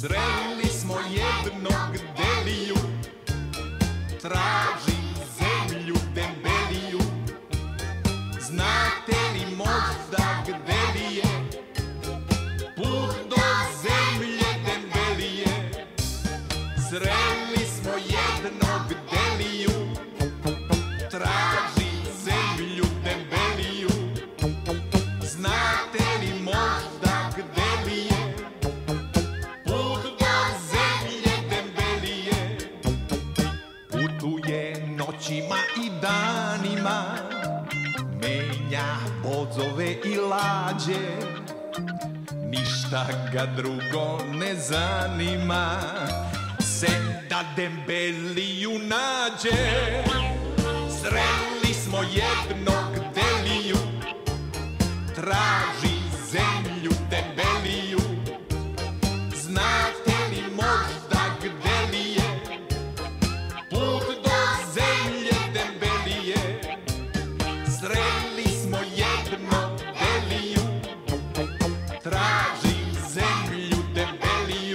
Sreli smo jednog deliju, traži zemlju dembeliju. Znate li možda gde li je put do zemlje dembelije? Sreli smo jednog deliju, traži zemlju dembeliju. Znate li možda gde li je put do zemlje dembelije? Putuje noćima i danima, menja vozove i lađe, ništa ga drugo ne zanima, sem da dembeliju nađe. Sreli smo jednog deliju, traži zemlju dembeliju. Znate li možda gde li je put do zemlje dembelije? Sreli smo jednog deliju, traži zemlju dembeliju.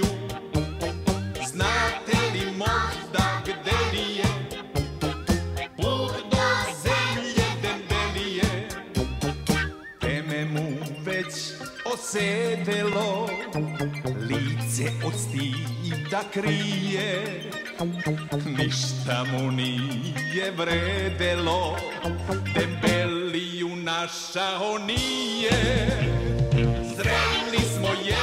Znate li možda gde li je put do zemlje dembelije? Vreme mu već osedelo, lice od stida krije, ništa mu nije vredelo, dembeliju našao nije. Sreli smo